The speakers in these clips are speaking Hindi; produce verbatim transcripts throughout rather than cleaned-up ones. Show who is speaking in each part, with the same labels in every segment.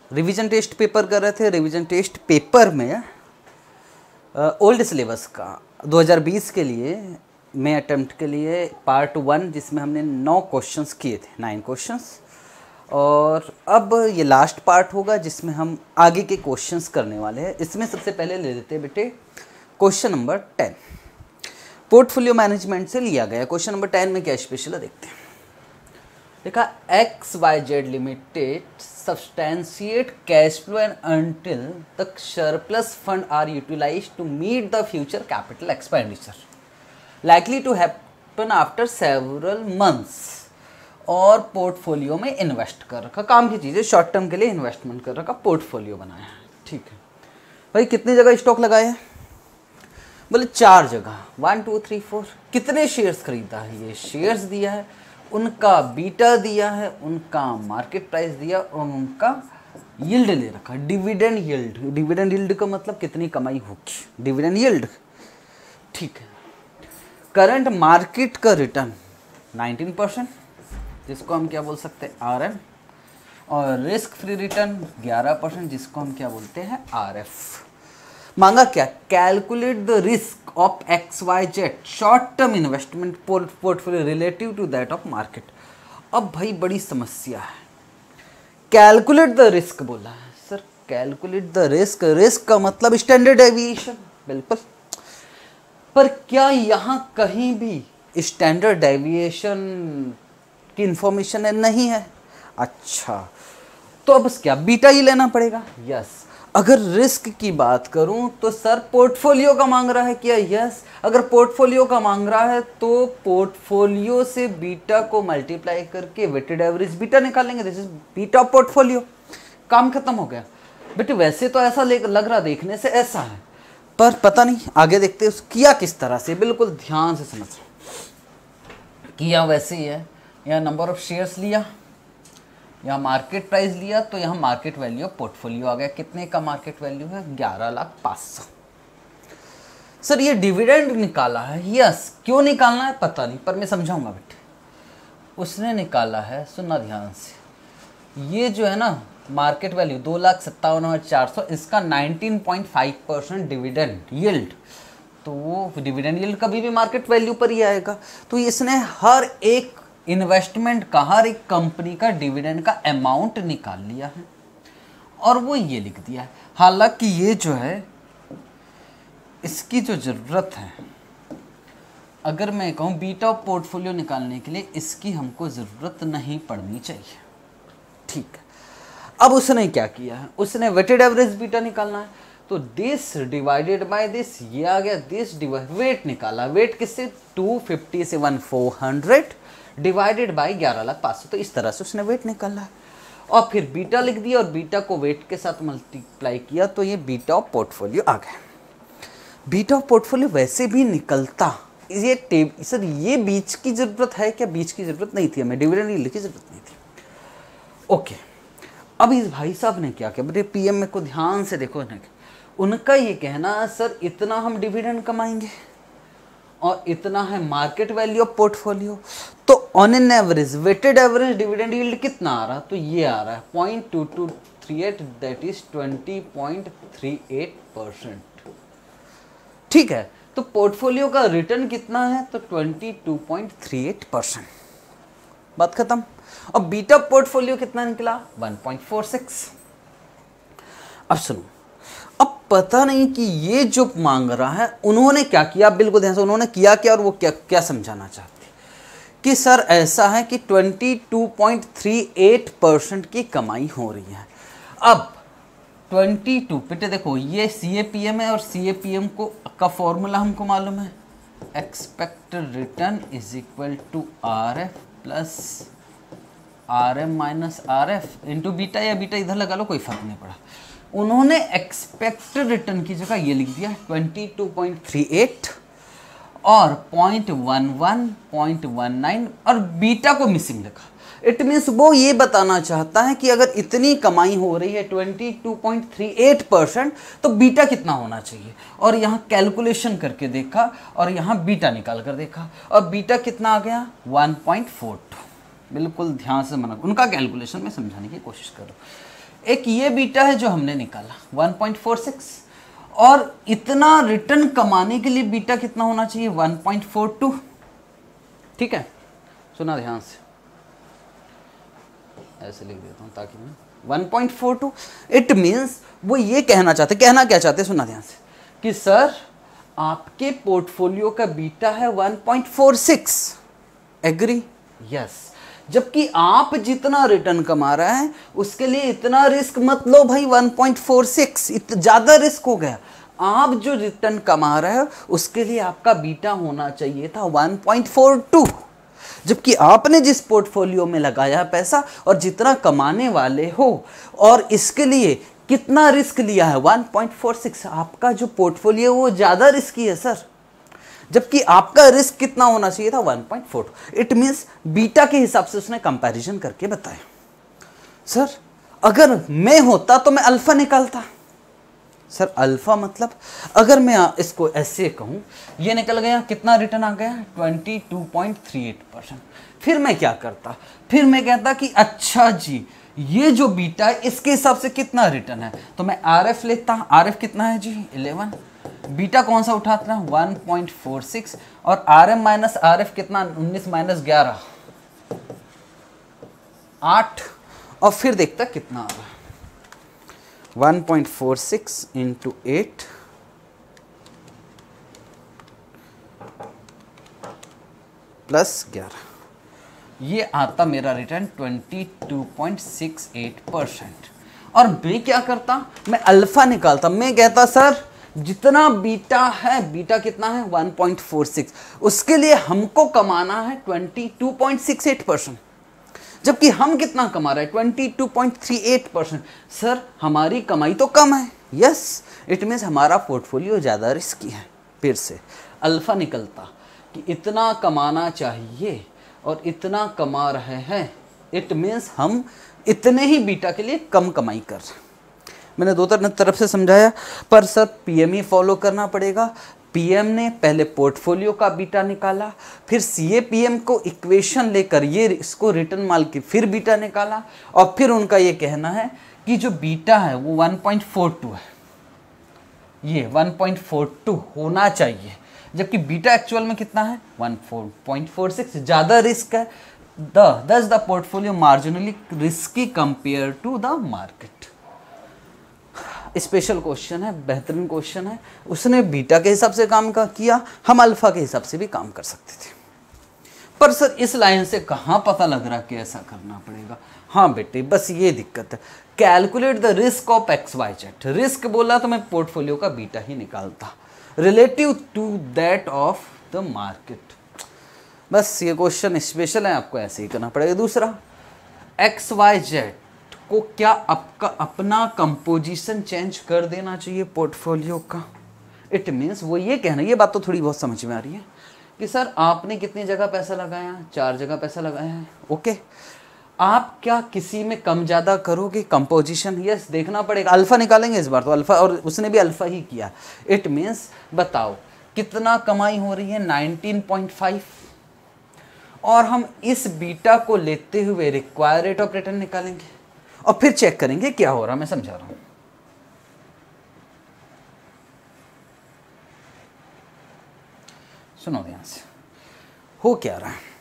Speaker 1: रिवीजन टेस्ट पेपर कर रहे थे। रिवीजन टेस्ट पेपर में ओल्ड सिलेबस का दो हज़ार बीस के लिए में अटेम्प्ट के लिए पार्ट वन, जिसमें हमने नौ क्वेश्चंस किए थे, नाइन क्वेश्चंस, और अब ये लास्ट पार्ट होगा जिसमें हम आगे के क्वेश्चंस करने वाले हैं। इसमें सबसे पहले ले लेते हैं बेटे question number ten, portfolio management से लिया गया। क्वेश्चन नंबर टेन में क्या स्पेशल है देखते हैं। देखा, X Y Z limited substantiate cash flow and until the surplus fund are utilized to meet the future capital expenditure likely to happen after several months, और पोर्टफोलियो में इन्वेस्ट कर रखा, काम की चीज़ें शॉर्ट टर्म के लिए इन्वेस्टमेंट कर रखा, पोर्टफोलियो बनाया है। ठीक है भाई, कितनी जगह स्टॉक लगाए हैं? बोले चार जगह, वन टू थ्री फोर। कितने शेयर्स खरीदा है? ये शेयर्स दिया है, उनका बीटा दिया है, उनका मार्केट प्राइस दिया, और उनका यील्ड ले रखा, डिविडेंड यील्ड। डिविडेंड यील्ड का मतलब कितनी कमाई होगी, डिविडेंड यील्ड। ठीक है, करंट मार्केट का रिटर्न नाइनटीन परसेंट, जिसको हम क्या बोल सकते हैं, आर एम, और रिस्क फ्री रिटर्न ग्यारह परसेंट, जिसको हम क्या बोलते हैं, आर एफ। मांगा क्या? Calculate the risk of X Y Z short term investment portfolio relative to that of market. अब भाई बड़ी समस्या है, कैलकुलेट द रिस्क बोला है sir. Calculate the risk, risk का मतलब स्टैंडर्ड डेविएशन, बिल्कुल, पर क्या यहाँ कहीं भी स्टैंडर्ड डेविएशन की इंफॉर्मेशन है? नहीं है। अच्छा, तो अब क्या बीटा ही लेना पड़ेगा? यस। अगर रिस्क की बात करूं तो सर पोर्टफोलियो का मांग रहा है क्या? यस। अगर पोर्टफोलियो का मांग रहा है तो पोर्टफोलियो से बीटा को मल्टीप्लाई करके वेटेड एवरेज बीटा निकालेंगे, दिस इज बीटा पोर्टफोलियो। काम खत्म हो गया बेटे। वैसे तो ऐसा लग रहा, देखने से ऐसा है, पर पता नहीं, आगे देखते हैं किया किस तरह से। बिल्कुल ध्यान से समझ, किया वैसे ही है। यहाँ नंबर ऑफ शेयर्स लिया, यहाँ मार्केट प्राइस लिया, तो यहाँ मार्केट वैल्यू ऑफ पोर्टफोलियो आ गया। कितने का मार्केट वैल्यू है? ग्यारह लाख पाँच सौ। सर ये डिविडेंड निकाला है? यस। क्यों निकालना है पता नहीं, पर मैं समझाऊंगा बेटे। उसने निकाला है, सुनना ध्यान से, ये जो है ना मार्केट वैल्यू दो लाख सत्तावन हजार चार सौ, इसका nineteen point five percent dividend yield, तो वो डिविडेंड यील्ड कभी भी मार्केट वैल्यू पर ही आएगा। तो इसने हर एक इन्वेस्टमेंट का, हर एक कंपनी का डिविडेंड का अमाउंट निकाल लिया है और वो ये लिख दिया है। हालांकि ये जो है, इसकी जो ज़रूरत है, अगर मैं कहूँ बीटा पोर्टफोलियो निकालने के लिए, इसकी हमको ज़रूरत नहीं पड़नी चाहिए। ठीक है, अब उसने क्या किया है? उसने वेटेड एवरेज बीटा निकालना है, तो दिस डिवाइडेड बाय दिस, ये आ गया, दिस डिवाइड, वेट निकाला। वेट किससे? Two fifty seven four hundred divided by ग्यारह लाख पाँच सौ। तो इस तरह से उसने वेट निकाला है और फिर बीटा लिख दिया और बीटा को वेट के साथ मल्टीप्लाई किया, तो ये बीटा ऑफ पोर्टफोलियो आ गया। बीटा ऑफ पोर्टफोलियो वैसे भी निकलता, ये टेब सर ये बीच की ज़रूरत है क्या? बीच की ज़रूरत नहीं थी, हमें डिविडेंड यील्ड की ज़रूरत नहीं थी। ओके, अब इस भाई साहब ने क्या किया बेटे? पीएम में को ध्यान से देखो, उनका ये कहना, सर इतना हम डिविडेंड कमाएंगे और इतना है मार्केट वैल्यू ऑफ पोर्टफोलियो, तो on an average weighted average dividend yield कितना आ रहा? तो ये आ रहा है point two two three eight, that is twenty point three eight percent. ठीक है, तो पोर्टफोलियो का रिटर्न कितना है? तो twenty two point three eight percent. बात खत्म। अब बीटा पोर्टफोलियो कितना निकला? One point four six. अब सुनो, अब पता नहीं कि ये जो मांग रहा है उन्होंने क्या किया, बिल्कुल ध्यान से, उन्होंने किया क्या और वो क्या क्या समझाना चाहते कि सर ऐसा है कि बाईस पॉइंट तीन आठ परसेंट की कमाई हो रही है। अब बाईस बेटे देखो, ये सी ए पी एम है और सी ए पी एम को का फॉर्मूला हमको मालूम है, expected return is equal to R F plus R M minus R F into beta, या बीटा इधर लगा लो, कोई फर्क नहीं पड़ा। उन्होंने एक्सपेक्टेड रिटर्न की जगह ये लिख दिया बाईस पॉइंट तीन आठ और point one one, point one nine और बीटा को मिसिंग लिखा। इट मीन्स वो ये बताना चाहता है कि अगर इतनी कमाई हो रही है बाईस पॉइंट तीन आठ परसेंट, तो बीटा कितना होना चाहिए। और यहाँ कैलकुलेशन करके देखा और यहाँ बीटा निकाल कर देखा और बीटा कितना आ गया? One point four two. बिल्कुल ध्यान से मना, उनका कैलकुलेशन में समझाने की कोशिश करो। एक ये बीटा है जो हमने निकाला वन पॉइंट फोर सिक्स, और इतना रिटर्न कमाने के लिए बीटा कितना होना चाहिए, वन पॉइंट फोर टू। ठीक है, सुना ध्यान से, ऐसे लिख देता हूं ताकि मैं one point four two, it means वो ये कहना चाहते, कहना क्या चाहते, सुना ध्यान से, कि सर आपके पोर्टफोलियो का बीटा है one point four six, agree, yes. जबकि आप जितना रिटर्न कमा रहा है उसके लिए इतना रिस्क मत लो भाई, वन पॉइंट फोर सिक्स इतना ज़्यादा रिस्क हो गया। आप जो रिटर्न कमा रहे हो उसके लिए आपका बीटा होना चाहिए था वन पॉइंट फोर टू, जबकि आपने जिस पोर्टफोलियो में लगाया पैसा और जितना कमाने वाले हो और इसके लिए कितना रिस्क लिया है वन पॉइंट फोर सिक्स, आपका जो पोर्टफोलियो वो ज़्यादा रिस्की है सर, जबकि आपका रिस्क कितना होना चाहिए था one point four two. It means beta के हिसाब से उसने कंपैरिजन करके बताया। सर अगर मैं होता तो मैं अल्फा निकालता। सर अल्फा मतलब अगर मैं इसको ऐसे कहूँ, ये निकल गया, कितना रिटर्न आ गया, twenty two point three eight percent. फिर मैं क्या करता, फिर मैं कहता कि अच्छा जी ये जो बीटा है इसके हिसाब से कितना रिटर्न है, तो मैं आर एफ लेता। आर एफ कितना है जी, इलेवन। बीटा कौन सा उठाता है, वन पॉइंट फोर सिक्स, और R M minus R F कितना, उन्नीस माइनस ग्यारह, आठ, और फिर देखता कितना आ रहा है, one point four six into eight plus ग्यारह, ये आता मेरा return twenty two point six eight percent. और मैं क्या करता, मैं अल्फा निकालता। मैं कहता सर जितना बीटा है, बीटा कितना है वन पॉइंट फोर सिक्स, उसके लिए हमको कमाना है twenty two point six eight percent, जबकि हम कितना कमा रहे हैं, twenty two point three eight percent. Sir हमारी कमाई तो कम है, यस, इट मीन्स हमारा पोर्टफोलियो ज़्यादा रिस्की है। फिर से अल्फा निकलता कि इतना कमाना चाहिए और इतना कमा रहे हैं, इट मीन्स हम इतने ही बीटा के लिए कम कमाई कर रहे हैं। मैंने दो तरफ से समझाया, पर सर पीएम ही फॉलो करना पड़ेगा। पीएम ने पहले पोर्टफोलियो का बीटा निकाला, फिर सीए पीएम को इक्वेशन लेकर ये इसको रिटर्न माल के फिर बीटा निकाला, और फिर उनका ये कहना है कि जो बीटा है वो वन पॉइंट फोर टू है, ये वन पॉइंट फोर टू होना चाहिए, जबकि बीटा एक्चुअल में कितना है, वन पॉइंट फोर सिक्स, ज़्यादा रिस्क है। The thus the portfolio marginally risky compare to the market. Special question है, बेहतरीन क्वेश्चन है। उसने बीटा के हिसाब से काम का किया, हम अल्फा के हिसाब से भी काम कर सकते थे। पर सर इस लाइन से कहाँ पता लग रहा कि ऐसा करना पड़ेगा। हाँ बेटे, बस ये दिक्कत है, calculate the risk of X Y Z. Risk बोला तो मैं पोर्टफोलियो का बीटा ही निकालता relative to that of the market. बस ये क्वेश्चन स्पेशल है, आपको ऐसे ही करना पड़ेगा। दूसरा, एक्स वाई जेड को क्या आपका अपना कंपोजिशन चेंज कर देना चाहिए पोर्टफोलियो का। इट मीन्स वो ये कहना, ये बात तो थोड़ी बहुत समझ में आ रही है कि सर आपने कितनी जगह पैसा लगाया, चार जगह पैसा लगाया है, ओके, आप क्या किसी में कम ज़्यादा करोगे कंपोजिशन, यस देखना पड़ेगा। अल्फ़ा निकालेंगे इस बार तो अल्फ़ा, और उसने भी अल्फ़ा ही किया। इट मीन्स बताओ कितना कमाई हो रही है, नाइनटीन पॉइंट फाइव, और हम इस बीटा को लेते हुए रिक्वायर्ड रेट ऑफ रिटर्न निकालेंगे और फिर चेक करेंगे क्या हो रहा, मैं समझा रहा हूं। सुनो ध्यान से, हो क्या रहा है।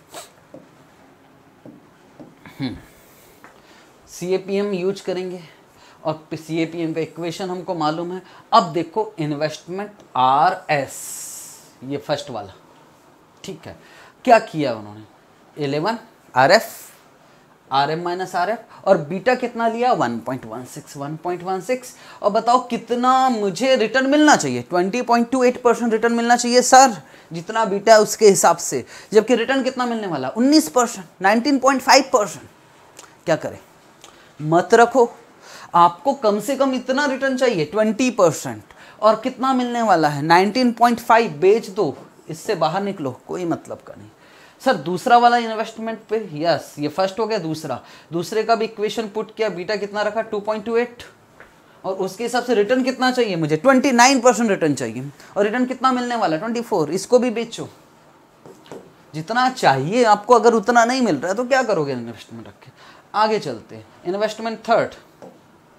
Speaker 1: C A P M use करेंगे और सी ए पी एम का इक्वेशन हमको मालूम है। अब देखो इन्वेस्टमेंट आर एस, ये फर्स्ट वाला, ठीक है, क्या किया उन्होंने, eleven R F, R M minus R F, और बीटा कितना लिया, one point one six, one point one six, और बताओ कितना मुझे रिटर्न मिलना चाहिए, twenty point two eight percent return मिलना चाहिए सर, जितना बीटा है उसके हिसाब से, जबकि रिटर्न कितना मिलने वाला, उन्नीस percent, nineteen point five percent. क्या करें, मत रखो, आपको कम से कम इतना रिटर्न चाहिए ट्वेंटी परसेंट, और कितना मिलने वाला है नाइनटीन पॉइंट फाइव, बेच दो, इससे बाहर निकलो, कोई मतलब का नहीं। सर दूसरा वाला इन्वेस्टमेंट पे, यस ये फर्स्ट हो गया, दूसरा दूसरे का भी इक्वेशन पुट किया, बीटा कितना रखा, टू पॉइंट टू एट, और उसके हिसाब से रिटर्न कितना चाहिए मुझे, ट्वेंटी नाइन परसेंट रिटर्न चाहिए, और रिटर्न कितना मिलने वाला, ट्वेंटी फोर, इसको भी बेचो, जितना चाहिए आपको। अगर उतना नहीं मिल रहा है तो क्या करोगे इन्वेस्टमेंट रख के। आगे चलते हैं, इन्वेस्टमेंट थर्ड,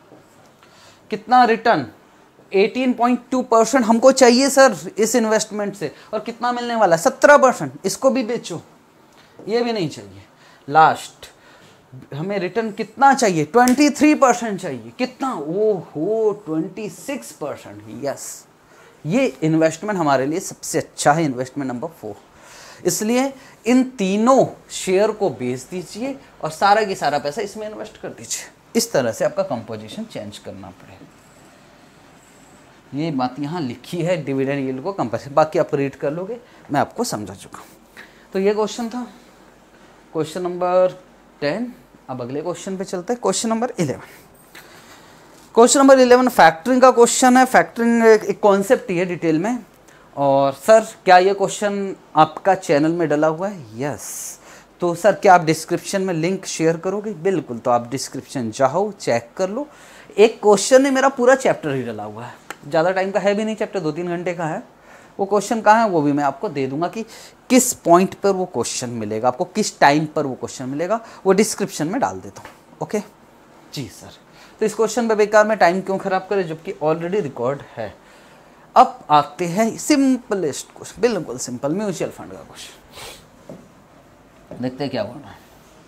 Speaker 1: कितना रिटर्न, अठारह पॉइंट दो परसेंट हमको चाहिए सर इस इन्वेस्टमेंट से, और कितना मिलने वाला है सत्रह परसेंट, इसको भी बेचो, ये भी नहीं चाहिए। लास्ट हमें रिटर्न कितना चाहिए, तेईस परसेंट चाहिए, कितना, ओ हो छब्बीस परसेंट, यस, ये इन्वेस्टमेंट हमारे लिए सबसे अच्छा है, इन्वेस्टमेंट नंबर फोर। इसलिए इन तीनों शेयर को बेच दीजिए और सारा की सारा पैसा इसमें इन्वेस्ट कर दीजिए। इस तरह से आपका कंपोजिशन चेंज करना पड़ेगा। ये बात यहाँ लिखी है डिविडेंड यील्ड को कंपेरिजन, बाकी आप रीड कर लोगे, मैं आपको समझा चुका। तो ये क्वेश्चन था, क्वेश्चन नंबर टेन। अब अगले क्वेश्चन पे चलते हैं, question number eleven. Question number eleven factoring का क्वेश्चन है। फैक्टरिंग एक कॉन्सेप्ट ही है डिटेल में। और सर क्या ये क्वेश्चन आपका चैनल में डला हुआ है? यस। तो सर क्या आप डिस्क्रिप्शन में लिंक शेयर करोगे? बिल्कुल। तो आप डिस्क्रिप्शन जाओ, चेक कर लो। एक क्वेश्चन है, मेरा पूरा चैप्टर ही डला हुआ है, ज़्यादा टाइम का है भी नहीं, चैप्टर दो तीन घंटे का है। वो क्वेश्चन कहाँ है वो भी मैं आपको दे दूंगा कि किस पॉइंट पर वो क्वेश्चन मिलेगा आपको, किस टाइम पर वो क्वेश्चन मिलेगा, वो डिस्क्रिप्शन में डाल देता हूँ। ओके जी सर। तो इस क्वेश्चन पे बेकार में टाइम क्यों खराब करें जबकि ऑलरेडी रिकॉर्ड है। अब आते हैं सिंपलेस्ट क्वेश्चन, बिल्कुल सिंपल, म्यूचुअल फंड का क्वेश्चन। देखते हैं क्या बोल रहा है।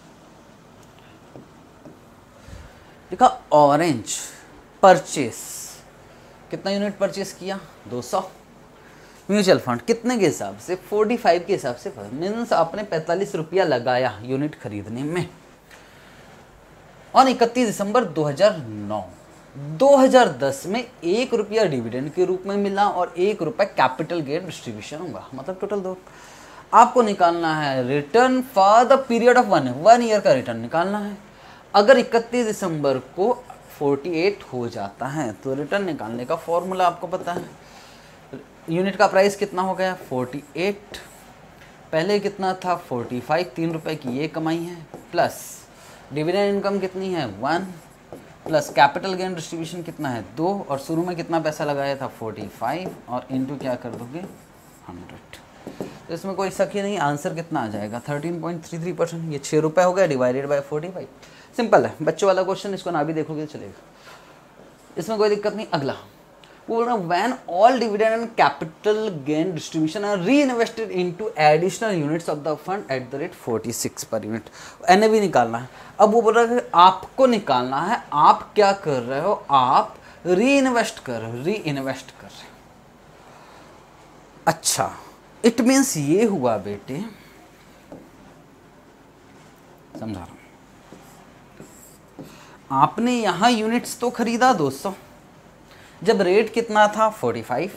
Speaker 1: देखा, ऑरेंज परचेस, कितना यूनिट परचेस किया? दो सौ। म्यूचुअल फंड कितने के हिसाब से? पैंतालीस के हिसाब से, मीन्स आपने पैंतालीस रुपया लगाया यूनिट खरीदने में। और इकतीस दिसंबर दो हज़ार नौ, दो हज़ार दस में एक रुपया डिविडेंड के रूप में मिला और एक रुपया कैपिटल गेन डिस्ट्रीब्यूशन होगा, मतलब टोटल दो। आपको निकालना है return for the period of one one year का रिटर्न निकालना है। अगर इकतीस दिसंबर को अड़तालीस हो जाता है तो रिटर्न निकालने का फॉर्मूला आपको पता है। यूनिट का प्राइस कितना हो गया? अड़तालीस। पहले कितना था? पैंतालीस। तीन रुपए की ये कमाई है, प्लस डिविडेंड इनकम कितनी है? One, plus capital gain distribution कितना है? दो, और शुरू में कितना पैसा लगाया था? पैंतालीस, और इनटू क्या कर दोगे? सौ। तो इसमें कोई शक ही नहीं, आंसर कितना आ जाएगा? तेरह पॉइंट तीन तीन परसेंट। ये छः रुपये हो गया डिवाइडेड बाय पैंतालीस। सिंपल है, बच्चों वाला क्वेश्चन, इसको ना भी देखोगे चलेगा, इसमें कोई दिक्कत नहीं। अगला वो बोल रहा है when all dividend and capital gain distribution are reinvested into additional units of the fund at the rate छियालीस पर यूनिट। एनएवी निकालना है। अब वो बोल रहा है कि आपको निकालना है, आप क्या कर रहे हो? आप री इन्वेस्ट कर रहे हो, री इन्वेस्ट कर रहे हो। अच्छा, इट मीन्स ये हुआ बेटे, समझा रहा हूं, आपने यहां यूनिट्स तो खरीदा दो सौ, जब रेट कितना था? पैंतालीस।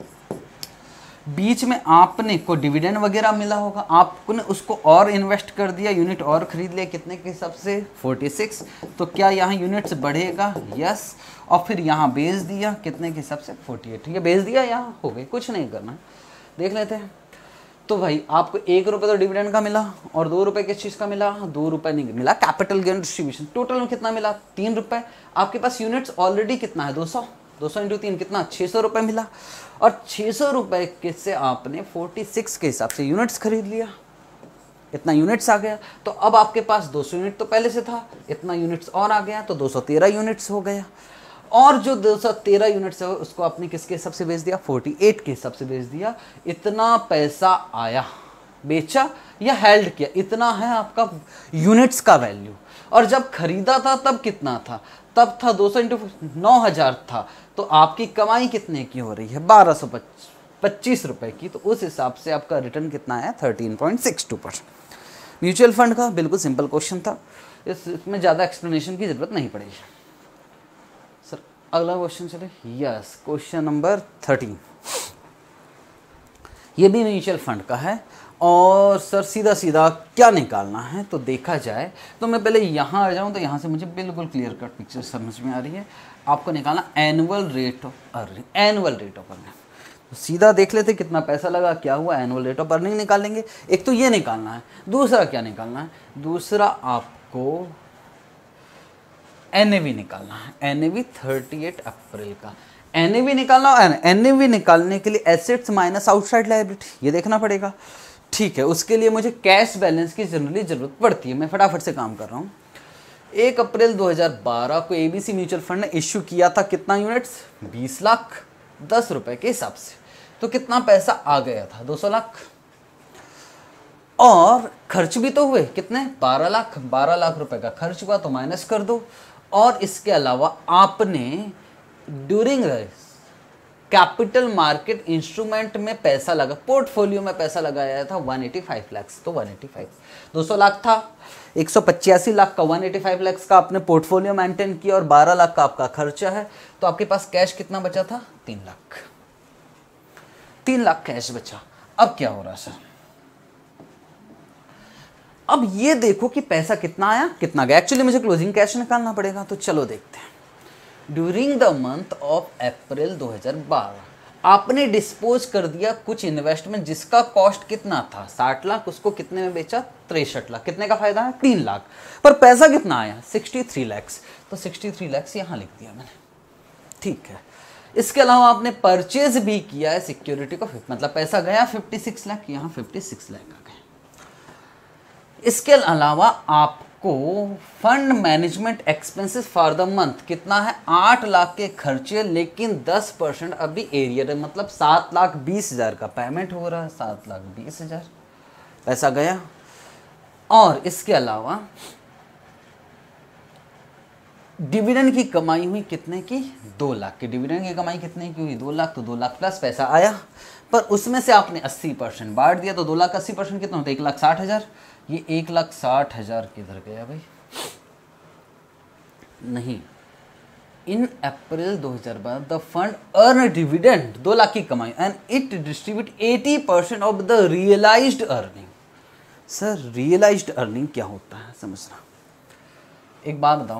Speaker 1: बीच में आपने को डिविडेंड वगैरह मिला होगा, आपने उसको और इन्वेस्ट कर दिया, यूनिट और खरीद लिया, कितने के हिसाब से? छियालीस। तो क्या यहाँ यूनिट्स बढ़ेगा? यस। और फिर यहाँ बेच दिया, कितने के हिसाब से? अड़तालीस। ये बेच दिया, यहाँ हो गए, कुछ नहीं करना है, देख लेते हैं। तो भाई आपको एक रुपये तो डिविडेंड का मिला और दो रुपये किस चीज़ का मिला? दो रुपये नहीं मिला कैपिटल गेन डिस्ट्रीब्यूशन। टोटल में कितना मिला? तीन रुपये। आपके पास यूनिट्स ऑलरेडी कितना है? दो सौ। दो सौ इंटू तीन कितना? छः सौ रुपये मिला, और छः सौ रुपये के से आपने छियालीस के हिसाब से यूनिट्स खरीद लिया, इतना यूनिट्स आ गया। तो अब आपके पास दो सौ यूनिट तो पहले से था, इतना यूनिट्स और आ गया, तो दो सौ तेरह यूनिट्स हो गया। और जो दो सौ तेरह यूनिट्स है उसको आपने किसके हिसाब से बेच दिया? अड़तालीस के हिसाब से बेच दिया। इतना पैसा आया, बेचा या हेल्ड किया, इतना है आपका यूनिट्स का वैल्यू। और जब खरीदा था तब कितना था? तब था दो सौ इंटू नौ हज़ार था। तो आपकी कमाई कितने की हो रही है? बारह सौ पच्चीस रुपए की। तो उस हिसाब से आपका रिटर्न कितना है? तेरह पॉइंट छह दो परसेंट। म्यूचुअल फंड का बिल्कुल सिंपल क्वेश्चन था, इसमें ज़्यादा एक्सप्लेनेशन की जरूरत नहीं पड़ेगी। सर अगला क्वेश्चन चले। यस, क्वेश्चन नंबर थर्टीन, ये भी म्यूचुअल फंड का है। और सर सीधा सीधा क्या निकालना है तो देखा जाए तो मैं पहले यहाँ आ जाऊँ तो यहाँ से मुझे बिल्कुल क्लियर कट पिक्चर समझ में आ रही है। आपको निकालना annual rate of earning, annual rate of earning. तो सीधा देख लेते कितना पैसा लगा, क्या हुआ, एनुअल रेट ऑफ अर्निंग निकालेंगे। एक तो ये निकालना है, दूसरा क्या निकालना है? दूसरा आपको एनएवी निकालना है। एनएवी अड़तीस अप्रैल का एनएवी निकालना है। एनएवी निकालने के लिए एसेट्स माइनस आउटसाइड लायबिलिटी, ये देखना पड़ेगा। ठीक है, उसके लिए मुझे कैश बैलेंस की जनरली जरूरत पड़ती है, मैं फटाफट से काम कर रहा हूँ। एक अप्रैल दो हज़ार बारह को एबीसी म्यूचुअल फंड ने इश्यू किया था कितना यूनिट्स, बीस लाख दस रुपए के हिसाब से। तो कितना पैसा आ गया था, दो सौ लाख। और खर्च भी तो हुए कितने, बारह लाख। बारह लाख रुपए का खर्च हुआ तो माइनस कर दो। और इसके अलावा आपने ड्यूरिंग कैपिटल मार्केट इंस्ट्रूमेंट में पैसा लगा, पोर्टफोलियो में पैसा लगाया था एक सौ पचासी लाख। तो एक सौ पचासी, दो सौ लाख था, एक सौ पचासी लाख का एक सौ पचासी लाख का आपने पोर्टफोलियो मेंटेन किया और बारह लाख का आपका खर्चा है। तो आपके पास कैश कितना बचा था, तीन लाख। तीन लाख कैश बचा। अब क्या हो रहा है सर, अब ये देखो कि पैसा कितना आया कितना गया। एक्चुअली मुझे क्लोजिंग कैश निकालना पड़ेगा, तो चलो देखते हैं। During the month of April दो हज़ार बारह आपने डिस्पोज कर दिया कुछ इन्वेस्टमेंट जिसका कॉस्ट कितना था, साठ लाख, उसको कितने में बेचा, तिरसठ लाख। कितने का फायदा है, तीन लाख। पर पैसा कितना आया, तिरसठ लैक्स। तो तिरसठ लैक्स यहां लिख दिया मैंने, ठीक है। इसके अलावा आपने परचेज भी किया है सिक्योरिटी को, मतलब पैसा गया छप्पन लाख, यहां छप्पन लाख आ गए। इसके अलावा आपको fund management expenses for the month कितना है, आठ लाख के खर्चे, लेकिन दस परसेंट अभी एरियर है, मतलब सात लाख बीस हजार का पेमेंट हो रहा है, सात लाख बीस हजार पैसा गया। और इसके अलावा डिविडेंड की कमाई हुई कितने की, दो लाख की। डिविडेंड की कमाई कितने की हुई, दो लाख। तो दो लाख प्लस पैसा आया, पर उसमें से आपने अस्सी परसेंट बांट दिया। तो दो लाख अस्सी परसेंट कितना होता है, एक लाख साठ हजार। ये एक लाख साठ हजार किधर गया भाई, नहीं, इन अप्रैल दो हज़ार बारह द फंड अर्न डिविडेंड, दो लाख की कमाई, एंड इट डिस्ट्रीब्यूट अस्सी percent of the realised earning. Sir realised earning क्या होता है समझना। एक बात बताओ,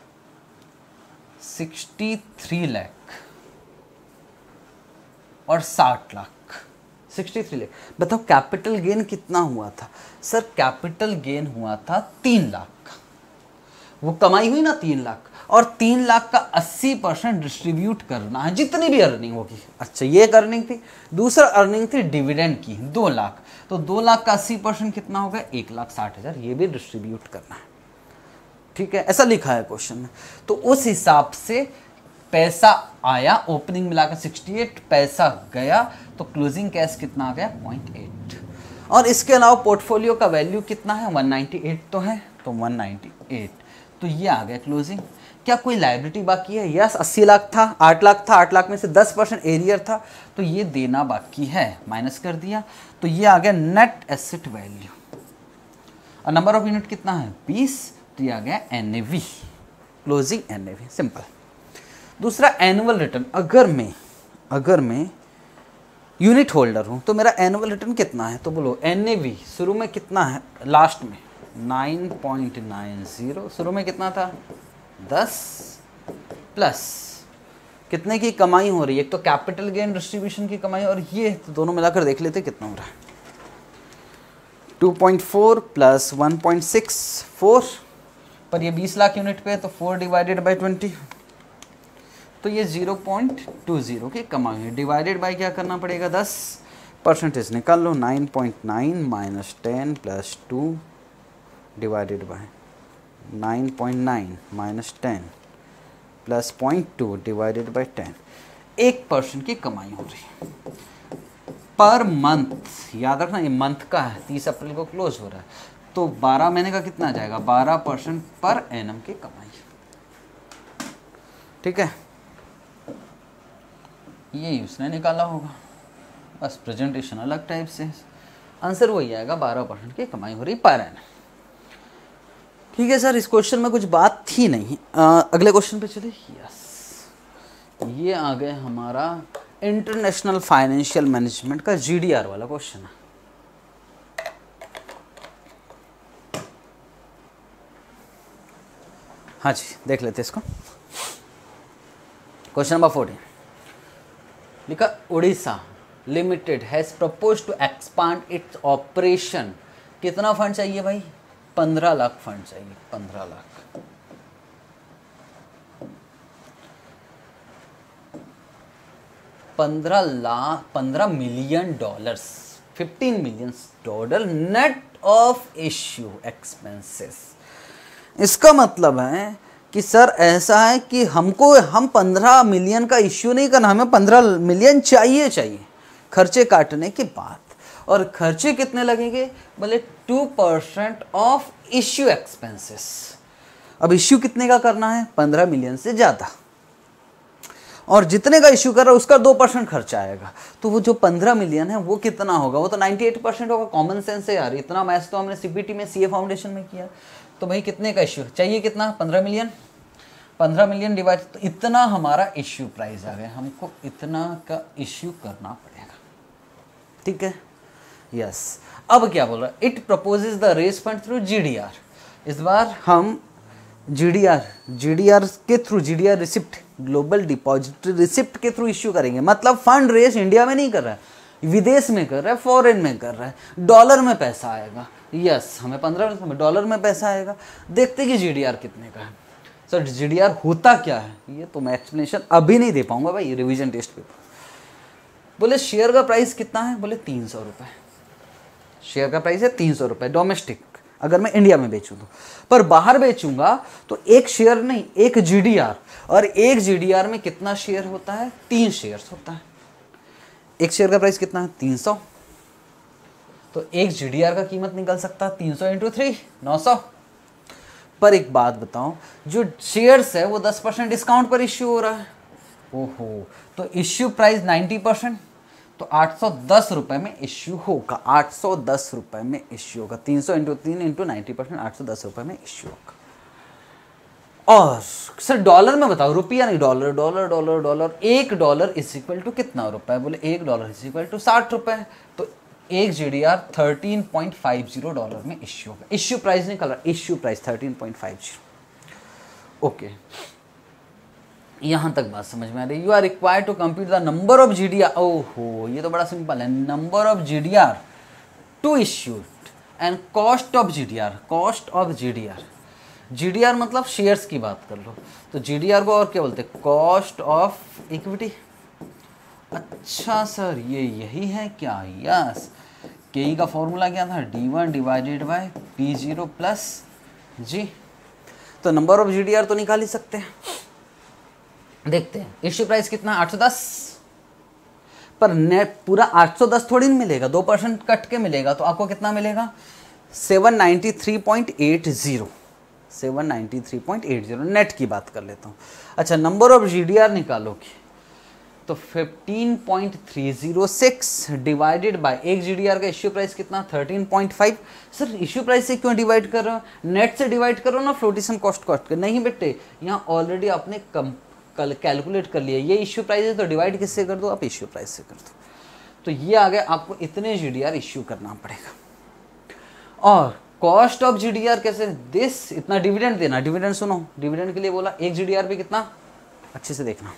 Speaker 1: तिरसठ लाख और साठ लाख, तिरसठ लाख, बताओ कैपिटल गेन कितना हुआ था। सर कैपिटल गेन हुआ था तीन लाख, वो कमाई हुई ना तीन लाख, और तीन लाख का अस्सी परसेंट डिस्ट्रीब्यूट करना है जितनी भी अर्निंग होगी। अच्छा ये एक अर्निंग थी, दूसरा अर्निंग थी डिविडेंड की, दो लाख। तो दो लाख का अस्सी परसेंट कितना हो गया, एक लाख साठ हजार, ये भी डिस्ट्रीब्यूट करना है, ठीक है, ऐसा लिखा है क्वेश्चन में। तो उस हिसाब से पैसा आया, ओपनिंग मिलाकर अड़सठ, पैसा गया, तो क्लोजिंग कैश कितना आ गया, पॉइंट एट। और इसके अलावा पोर्टफोलियो का वैल्यू कितना है, एक सौ अट्ठानवे तो है, तो एक सौ अट्ठानवे, तो ये आ गया क्लोजिंग। क्या कोई लायबिलिटी बाकी है, यस, अस्सी लाख था, आठ लाख था, आठ लाख में से दस परसेंट एरियर था, तो ये देना बाकी है, माइनस कर दिया, तो ये आ गया नेट एसेट वैल्यू। और नंबर ऑफ यूनिट कितना है, बीस, तो ये आ गया एनएवी, क्लोजिंग एनएवी, सिंपल। दूसरा एनुअल रिटर्न, अगर मैं अगर मैं यूनिट होल्डर हूं तो मेरा एनुअल रिटर्न कितना है, तो बोलो एनएवी शुरू में कितना है, लास्ट में नाइन पॉइंट नाइन ज़ीरो, शुरू में कितना था, दस, प्लस कितने की कमाई हो रही है, एक तो कैपिटल गेन डिस्ट्रीब्यूशन की कमाई, और ये तो दोनों मिलाकर देख लेते कितना हो रहा है, two point four plus one point six four, पर ये बीस लाख यूनिट पे है, तो फोर डिवाइडेड बाई ट्वेंटी, तो ये ज़ीरो पॉइंट टू ज़ीरो की कमाई है। डिवाइडेड बाई क्या करना पड़ेगा, दस, परसेंटेज निकाल लो, nine point nine minus ten plus two divided by nine point nine minus ten plus point two divided by ten. एक परसेंट की कमाई हो रही है पर मंथ, याद रखना ये मंथ का है, तीस अप्रैल को क्लोज हो रहा है, तो बारह महीने का कितना आ जाएगा, बारह परसेंट पर एनम की कमाई, ठीक है, ये उसने निकाला होगा, बस प्रेजेंटेशन अलग टाइप से, आंसर वही आएगा, बारह परसेंट की कमाई हो रही पर एनम, ठीक है सर। इस क्वेश्चन में कुछ बात थी नहीं, आ, अगले क्वेश्चन पे चले, यस, ये आ गए हमारा इंटरनेशनल फाइनेंशियल मैनेजमेंट का जीडीआर वाला क्वेश्चन है। हाँ जी देख लेते इसको। क्वेश्चन नंबर फोर्टीन लिखा, Orissa limited has propose to expand its operation. कितना फंड चाहिए भाई, पंद्रह लाख फंड चाहिए, पंद्रह लाख। पंद्रह लाख पंद्रह million dollars, fifteen million dollar net of issue expenses. इसका मतलब है कि सर ऐसा है कि हमको हम पंद्रह मिलियन का इश्यू नहीं करना, हमें पंद्रह मिलियन चाहिए चाहिए खर्चे काटने के बाद। और खर्चे कितने लगेंगे? बोले two percent of issue expenses. अब इश्यू कितने का करना है? पंद्रह मिलियन से ज़्यादा, और जितने का इश्यू कर रहा है उसका दो परसेंट खर्चा आएगा। तो वो जो पंद्रह मिलियन है वो कितना होगा? वो तो अट्ठानवे परसेंट होगा। कॉमन सेंस है यार, इतना मैथ्स तो हमने सीपीटी में सीए फाउंडेशन में किया। तो भाई कितने का इश्यू चाहिए? कितना? पंद्रह मिलियन। पंद्रह मिलियन डिवाइड, तो इतना हमारा इश्यू प्राइस आ गया। हमको इतना का इश्यू करना पड़ेगा, ठीक है? यस। अब क्या बोल रहा है? It proposes the raise fund through GDR. इस बार हम जीडीआर जीडीआर के through, GDR receipt, global depository receipt के थ्रू इश्यू करेंगे। मतलब फंड रेज इंडिया में नहीं कर रहा है, विदेश में कर रहा है, फॉरेन में कर रहा है, डॉलर में पैसा आएगा। यस, हमें पंद्रह में डॉलर में पैसा आएगा। देखते कि जीडीआर कितने का है। सर जीडीआर होता क्या है? ये तो मैं एक्सप्लेनेशन अभी नहीं दे पाऊंगा भाई, रिवीजन टेस्ट पेपर। बोले शेयर का प्राइस कितना है? बोले तीन सौ रुपये। शेयर का प्राइस है तीन सौ रुपये डोमेस्टिक, अगर मैं इंडिया में बेचूं तो। पर बाहर बेचूंगा तो एक शेयर नहीं, एक जीडीआर। और एक जीडीआर में कितना शेयर होता है? तीन शेयर्स होता है। एक शेयर का प्राइस कितना है? तीन सौ। तो एक जीडीआर का कीमत निकल सकता है तीन सौ इंटू थ्री, नौ सौ। पर एक बात बताओ, जो शेयर्स है वो दस परसेंट डिस्काउंट पर इश्यू हो रहा है। ओहो, तो इश्यू प्राइस नाइन्टी परसेंट, तो आठ सौ दस रुपए में इश्यू होगा। आठ सौ दस रुपए में इश्यू होगा। तीन सौ इंटू तीन इंटू नाइन्टी परसेंट, आठ सौ दस रुपए में इश्यू होगा। और सर डॉलर में बताओ, रुपया नहीं, डॉलर डॉलर डॉलर डॉलर। एक डॉलर इज इक्वल टू कितना रुपए? बोले एक डॉलर इज इक्वल टू साठ रुपए। तो एक GDR thirteen point five zero dollar में इश्यू होगा। इश्यू प्राइस निकल रहा, issue price thirteen point five zero. Okay, यहां तक बात समझ में आ रही? You are required to compute the number of GDR. ओहो, ये तो बड़ा सिंपल है। Number of GDR to issued and cost of GDR. Cost of GDR, GDR मतलब शेयर्स की बात कर लो, तो जीडीआर को और क्या बोलते हैं? Cost of equity. अच्छा सर, ये यही है क्या? यस। के का फॉर्मूला क्या था? D one divided by P zero plus G. तो नंबर ऑफ जीडीआर तो निकाल ही सकते हैं। देखते हैं इश्यू प्राइस कितना? आठ सौ दस। पर नेट पूरा आठ सौ दस थोड़ी नहीं मिलेगा, दो परसेंट कट के मिलेगा। तो आपको कितना मिलेगा? Seven ninety three point eight zero. Seven ninety three point eight zero net की बात कर लेता हूँ। अच्छा, नंबर ऑफ जीडीआर निकालोगे तो fifteen point three zero six divided by एक जीडीआर का इश्यू प्राइस कितना? Thirteen point five. Sir issue price से क्यों डिवाइड कर रहे हो? नेट से डिवाइड करो ना, फ्लोटेशन कॉस्ट कॉस्ट कर। नहीं बेटे, यहाँ ऑलरेडी आपने कम कल कैलकुलेट कर लिया। ये इश्यू प्राइस है तो डिवाइड किससे कर दो? आप इश्यू प्राइस से कर दो। तो ये आ गया, आपको इतने जीडीआर इश्यू करना पड़ेगा। और कॉस्ट ऑफ जीडीआर कैसे? दिस, इतना डिविडेंड देना। डिविडेंड सुनो, डिविडेंड के लिए बोला एक जीडीआर पे कितना? अच्छे से देखना,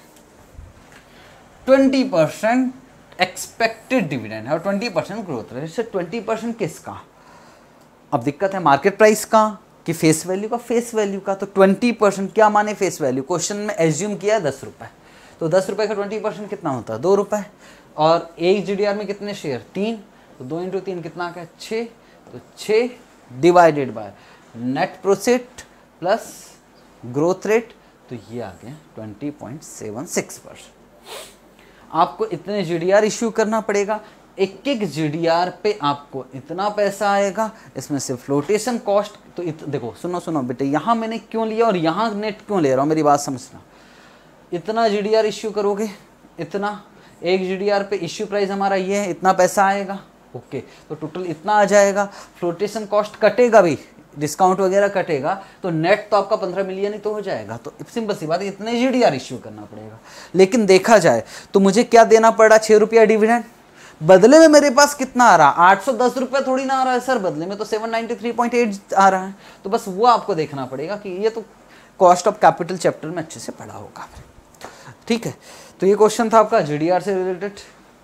Speaker 1: ट्वेंटी परसेंट एक्सपेक्टेड डिविडेंड है और ट्वेंटी परसेंट ग्रोथ रेट। से ट्वेंटी परसेंट किसका? अब दिक्कत है मार्केट प्राइस का कि फेस वैल्यू का? फेस वैल्यू का। तो ट्वेंटी परसेंट क्या माने फेस वैल्यू? क्वेश्चन में एज्यूम किया दस रुपए, तो दस रुपए का ट्वेंटी परसेंट कितना होता है? दो रुपए। और एक जीडीआर में कितने शेयर? तीन। तो दो इंटू तीन कितना का? छः। तो छः divided by net profit plus growth rate, तो ये आ गया twenty point seven six percent. आपको इतने जीडीआर इश्यू करना पड़ेगा। एक एक जीडीआर पे आपको इतना पैसा आएगा। इसमें से फ्लोटेशन कॉस्ट तो इत, देखो सुनो सुनो बेटे, यहाँ मैंने क्यों लिया और यहाँ नेट क्यों ले रहा हूँ, मेरी बात समझना। इतना जीडीआर इश्यू करोगे, इतना एक जीडीआर पे इश्यू प्राइस हमारा ये है, इतना पैसा आएगा। ओके, तो टोटल इतना आ जाएगा। फ्लोटेशन कॉस्ट कटेगा भी, डिस्काउंट वगैरह कटेगा, तो नेट तो आपका पंद्रह मिलियन ही तो हो जाएगा। तो सिंपल सी बात है, इतने जीडीआर इश्यू करना पड़ेगा। लेकिन देखा जाए तो मुझे क्या देना पड़ रहा? छः रुपया डिविडेंड। बदले में मेरे पास कितना आ रहा? आठ सौ दस रुपये थोड़ी ना आ रहा है सर, बदले में तो seven ninety three point eight आ रहा है। तो बस वो आपको देखना पड़ेगा कि ये तो कॉस्ट ऑफ कैपिटल चैप्टर में अच्छे से पढ़ा होगा। ठीक है, तो ये क्वेश्चन था आपका जीडीआर से रिलेटेड।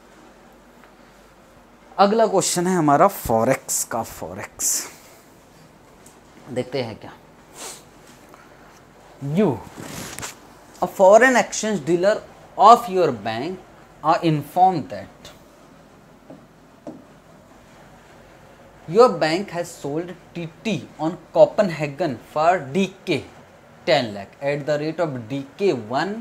Speaker 1: अगला क्वेश्चन है हमारा फॉरेक्स का। फॉरेक्स देखते हैं क्या। You a foreign exchange dealer of your bank are inform that your bank has sold TT on Copenhagen for DK ten lakh at the rate of DK one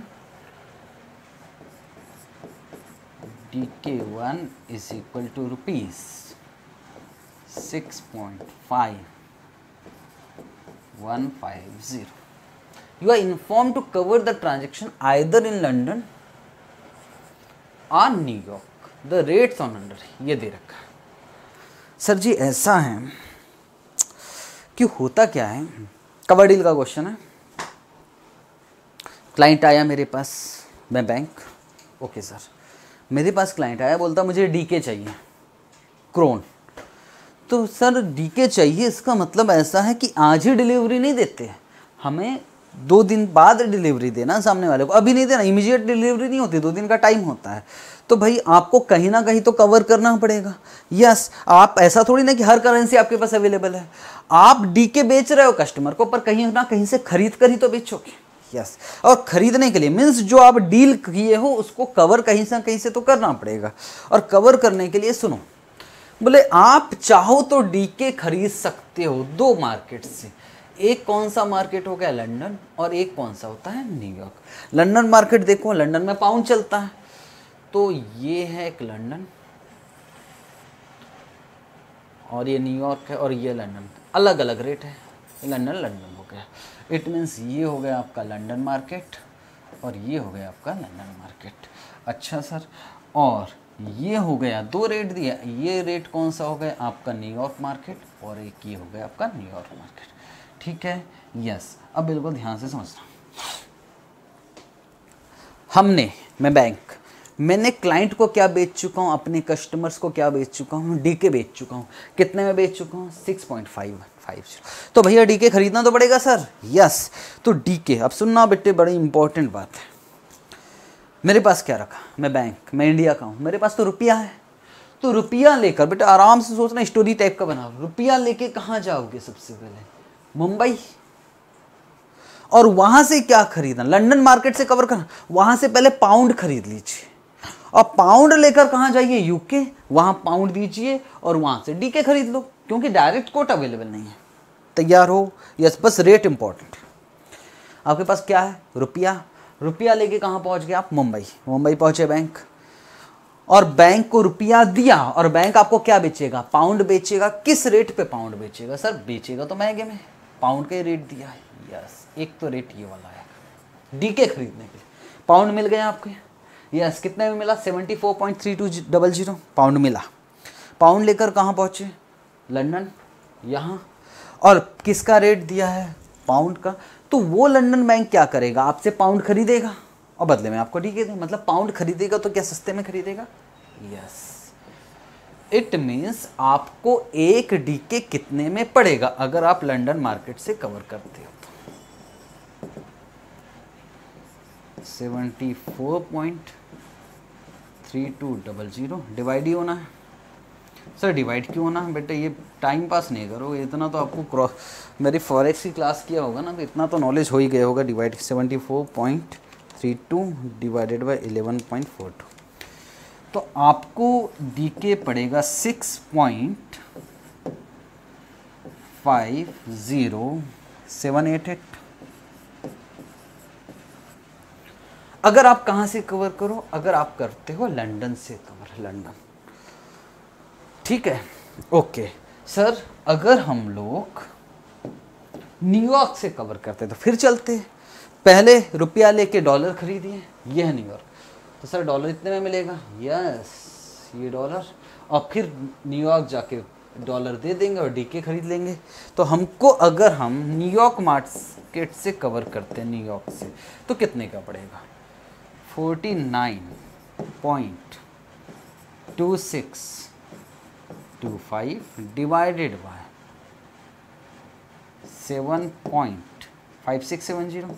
Speaker 1: DK one is equal to rupees six point five one five zero. You are informed to cover the transaction either in London or New York. The rates on under ये दे रखा है. सर जी ऐसा है कि होता क्या है, कवर डील का क्वेश्चन है. क्लाइंट आया मेरे पास, मैं बैंक, ओके सर, मेरे पास क्लाइंट आया, बोलता मुझे डीके चाहिए क्रोन. तो सर डीके चाहिए, इसका मतलब ऐसा है कि आज ही डिलीवरी नहीं देते, हमें दो दिन बाद डिलीवरी देना सामने वाले को, अभी नहीं देना, इमीडिएट डिलीवरी नहीं होती, दो दिन का टाइम होता है. तो भाई आपको कहीं ना कहीं तो कवर करना पड़ेगा. यस, आप ऐसा थोड़ी ना कि हर करेंसी आपके पास अवेलेबल है. आप डीके बेच रहे हो कस्टमर को, पर कहीं ना कहीं से खरीद कर ही तो बेचोगे. यस, और खरीदने के लिए मीन्स जो आप डील किए हो उसको कवर कहीं से कहीं से तो करना पड़ेगा. और कवर करने के लिए सुनो, बोले आप चाहो तो डीके खरीद सकते हो दो मार्केट से. एक कौन सा मार्केट हो गया, लंदन, और एक कौन सा होता है, न्यूयॉर्क. लंदन मार्केट देखो, लंदन में पाउंड चलता है, तो ये है एक लंदन और ये न्यूयॉर्क है और ये लंदन, अलग अलग रेट है. लंदन लंदन हो गया, इट मीन्स ये हो गया आपका लंदन मार्केट और ये हो गया आपका लंदन मार्केट. अच्छा सर, और ये हो गया, दो रेट दिया, ये रेट कौन सा हो गया आपका, न्यूयॉर्क मार्केट, और एक ये हो गया आपका न्यूयॉर्क मार्केट. ठीक है. यस, अब बिल्कुल ध्यान से समझना. हमने, मैं बैंक, मैंने क्लाइंट को क्या बेच चुका हूँ, अपने कस्टमर्स को क्या बेच चुका हूँ, डीके बेच चुका हूँ. कितने में बेच चुका हूँ, six point five five zero. तो भैया डीके खरीदना तो पड़ेगा सर. यस, तो डीके, अब सुनना बेटे, बड़ी इंपॉर्टेंट बात है. मेरे पास क्या रखा, मैं बैंक, मैं इंडिया का हूँ, मेरे पास तो रुपया है. तो रुपया लेकर, बेटा आराम से सोचना, स्टोरी टाइप का बना. रुपया लेके कहाँ जाओगे, सबसे पहले मुंबई, और वहां से क्या खरीदना, लंदन मार्केट से कवर करना, वहां से पहले पाउंड खरीद लीजिए, और पाउंड लेकर कहां जाइए, यूके, वहां पाउंड दीजिए और वहां से डीके खरीद लो, क्योंकि डायरेक्ट कोट अवेलेबल नहीं है. तैयार हो. यस, बस रेट इंपॉर्टेंट. आपके पास क्या है, रुपया. रुपया लेके कहां पहुंच गए आप, मुंबई. मुंबई पहुंचे बैंक, और बैंक को रुपया दिया, और बैंक आपको क्या बेचेगा, पाउंड बेचेगा. किस रेट पे पाउंड बेचेगा सर, बेचेगा तो महंगे में, पाउंड का रेट दिया है. यस, एक तो रेट ये वाला है डीके खरीदने के लिए. पाउंड मिल गए आपके. यस, कितने में मिला, seventy four point three two double zero pound मिला. पाउंड लेकर कहाँ पहुँचे, लंदन, यहाँ, और किसका रेट दिया है, पाउंड का. तो वो लंदन बैंक क्या करेगा, आपसे पाउंड खरीदेगा और बदले में आपको डीके दे, मतलब पाउंड खरीदेगा तो क्या सस्ते में खरीदेगा. यस, इट मीन्स आपको एक डीके कितने में पड़ेगा अगर आप लंदन मार्केट से कवर करते हो तो, seventy four point three two double zero. Divide ही होना है सर. डिवाइड क्यों होना है बेटे, ये टाइम पास नहीं करो, इतना तो आपको क्रॉस, मेरी फॉरेक्स की क्लास किया होगा ना, तो इतना तो नॉलेज हो ही गया होगा. Divide seventy four point three two divided by eleven point four two, तो आपको डीके पड़ेगा six point five zero seven eight eight. अगर आप कहाँ से कवर करो, अगर आप करते हो लंदन से कवर, लंदन. ठीक है, ओके सर. अगर हम लोग न्यूयॉर्क से कवर करते तो फिर चलते. पहले रुपया लेके डॉलर खरीदिए, ये है न्यूयॉर्क. तो सर डॉलर इतने में मिलेगा, यस ये डॉलर, और फिर न्यूयॉर्क जाके डॉलर दे देंगे और डीके खरीद लेंगे. तो हमको अगर हम न्यूयॉर्क मार्केट से कवर करते हैं न्यूयॉर्क से, तो कितने का पड़ेगा, forty nine point two six two five divided by seven point five six seven zero.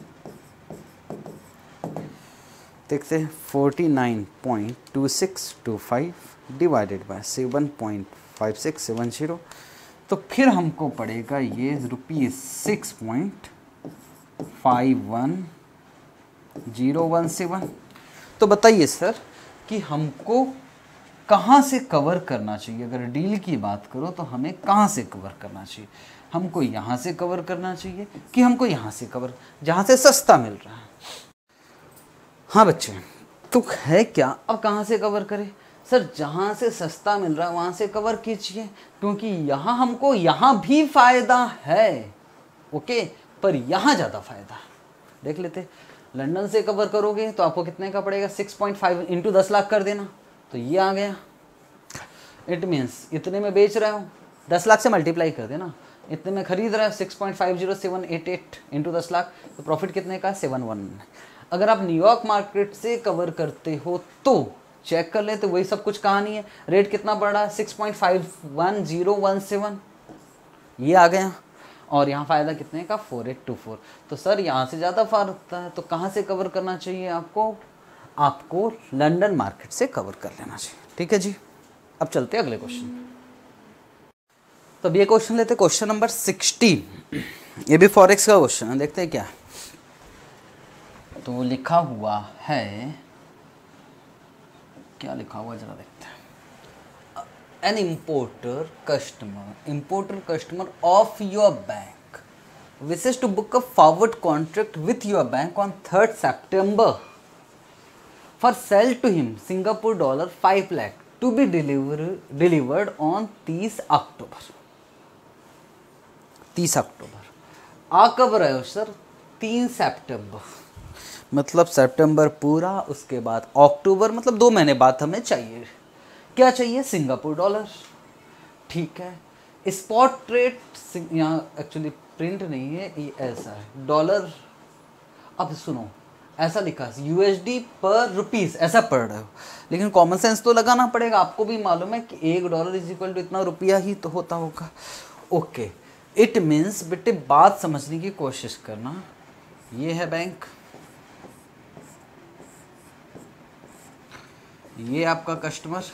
Speaker 1: देखते हैं, forty nine point two six two five divided by seven point five six seven zero. तो फिर हमको पड़ेगा ये rupees six point five one zero one seven. तो बताइए सर कि हमको कहाँ से कवर करना चाहिए? अगर डील की बात करो तो हमें कहाँ से कवर करना चाहिए? हमको यहाँ से कवर करना चाहिए कि हमको यहाँ से कवर, जहाँ से सस्ता मिल रहा है? हाँ बच्चे, तो है क्या, अब कहाँ से कवर करें? सर जहाँ से सस्ता मिल रहा है वहाँ से कवर कीजिए, क्योंकि यहाँ हमको यहाँ भी फ़ायदा है, ओके, पर यहाँ ज़्यादा फ़ायदा है। देख लेते, लंदन से कवर करोगे तो आपको कितने का पड़ेगा? सिक्स पॉइंट फाइव इंटू दस लाख कर देना, तो ये आ गया। इट मीन्स इतने में बेच रहा हूँ, दस लाख से मल्टीप्लाई कर देना, इतने में खरीद रहा है six point five zero seven eight eight into दस लाख, तो प्रॉफिट कितने का? Seven one. अगर आप न्यूयॉर्क मार्केट से कवर करते हो तो चेक कर ले, तो वही सब कुछ कहानी है। रेट कितना पड़ रहा है? Six point five one zero one seven, ये आ गया। और यहाँ फ़ायदा कितने का? Four eight two four. तो सर यहाँ से ज़्यादा फ़र्क होता है, तो कहाँ से कवर करना चाहिए आपको? आपको लंदन मार्केट से कवर कर लेना चाहिए। ठीक है जी, अब चलते हैं अगले क्वेश्चन। तो अब ये क्वेश्चन लेते हैं, क्वेश्चन नंबर सिक्सटीन। ये भी फॉरेक्स का क्वेश्चन है, देखते हैं क्या। तो लिखा हुआ है, क्या लिखा हुआ जरा देखते हैं। An importer customer, importer customer of your bank wishes to book a forward contract with your bank on third September for sell to him Singapore dollar five lakh to be delivered delivered on तीस अक्टूबर। तीस अक्टूबर आ कब रहे हो सर? तीन सितंबर, मतलब सितंबर पूरा, उसके बाद अक्टूबर, मतलब दो महीने बाद हमें चाहिए। क्या चाहिए? Singapore dollar. ठीक है, स्पॉट रेट यहाँ एक्चुअली प्रिंट नहीं है, ये ऐसा है डॉलर। अब सुनो, ऐसा लिखा है यूएसडी पर रुपीस, ऐसा पढ़ रहे हो, लेकिन कॉमन सेंस तो लगाना पड़ेगा। आपको भी मालूम है कि एक डॉलर इज इक्वल टू इतना रुपया ही तो होता होगा। ओके, इट मीन्स बेटे बात समझने की कोशिश करना। ये है बैंक, ये आपका कस्टमर,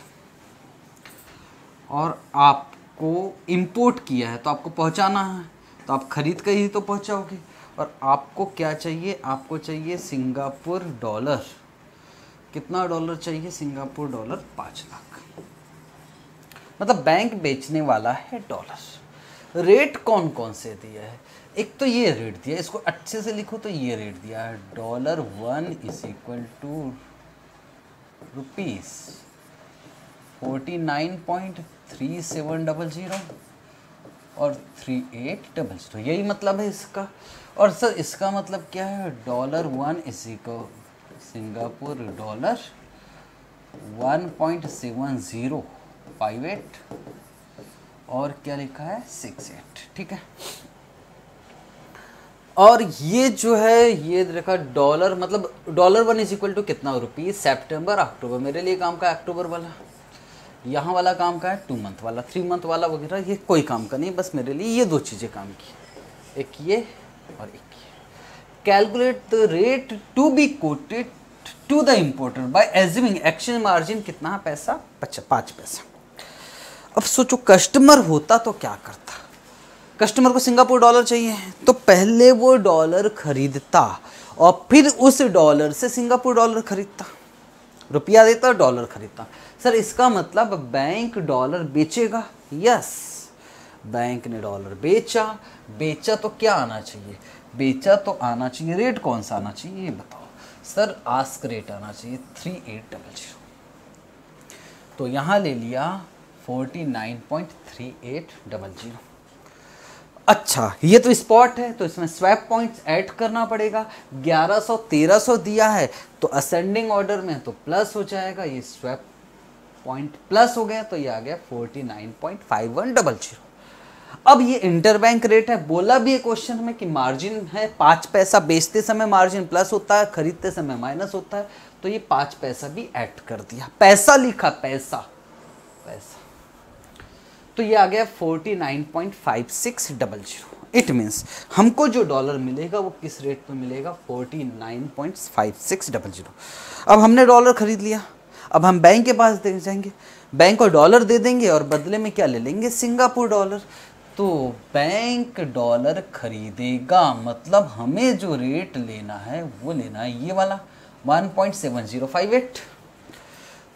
Speaker 1: और आपको इंपोर्ट किया है तो आपको पहुंचाना है, तो आप खरीद कर ही तो पहुंचाओगे। और आपको क्या चाहिए? आपको चाहिए सिंगापुर डॉलर। कितना डॉलर चाहिए? सिंगापुर डॉलर पाँच लाख। मतलब बैंक बेचने वाला है डॉलर। रेट कौन कौन से दिया है? एक तो ये रेट दिया है, इसको अच्छे से लिखो, तो ये रेट दिया है dollar one is equal to rupees forty nine point three seven double zero और थ्री एट डबल ज़ीरो, यही मतलब है इसका। और सर इसका मतलब क्या है? डॉलर वन इसी को Singapore dollar one point seven zero five eight और क्या लिखा है? Six eight. ठीक है, और ये जो है ये देखा डॉलर, मतलब dollar one is equal to कितना? रुपीज सितंबर अक्टूबर। मेरे लिए काम का अक्टूबर वाला, यहाँ वाला काम का है टू मंथ वाला, थ्री मंथ वाला वगैरह, ये कोई काम का नहीं, बस मेरे लिए ये दो चीज़ें काम की, एक ये और एक ये। Calculate the rate to be quoted to the importer by assuming exchange margin कितना पैसा? पाँच पैसा। अब सोचो कस्टमर होता तो क्या करता? कस्टमर को सिंगापुर डॉलर चाहिए, तो पहले वो डॉलर खरीदता और फिर उस डॉलर से सिंगापुर डॉलर खरीदता, रुपया देता डॉलर खरीदता। सर इसका मतलब बैंक डॉलर बेचेगा? यस, बैंक ने डॉलर बेचा। बेचा तो क्या आना चाहिए? बेचा तो आना चाहिए रेट कौन सा आना चाहिए ये बताओ? सर आस्क रेट आना चाहिए थ्री एट डबल जीरो। तो यहाँ ले लिया forty nine point three eight double zero. अच्छा, ये तो स्पॉट है, तो इसमें स्वैप पॉइंट्स ऐड करना पड़ेगा। ग्यारह सौ तेरह सौ दिया है तो असेंडिंग ऑर्डर में तो प्लस हो जाएगा, ये स्वैप पॉइंट प्लस हो गया, तो ये आ गया forty nine point five one double zero. अब ये इंटरबैंक रेट है, बोला भी है क्वेश्चन में कि मार्जिन है पाँच पैसा, बेचते समय मार्जिन प्लस होता है, खरीदते समय माइनस होता है, तो ये पाँच पैसा भी ऐड कर दिया। पैसा लिखा, पैसा पैसा तो ये आ गया forty nine point five six double zero. It means हमको जो डॉलर मिलेगा वो किस रेट पे मिलेगा? Forty nine point five six double zero. अब हमने डॉलर खरीद लिया, अब हम बैंक के पास दे जाएंगे, बैंक को डॉलर दे देंगे और बदले में क्या ले लेंगे? Singapore dollar. तो बैंक डॉलर खरीदेगा, मतलब हमें जो रेट लेना है वो लेना है ये वाला one point seven zero five eight.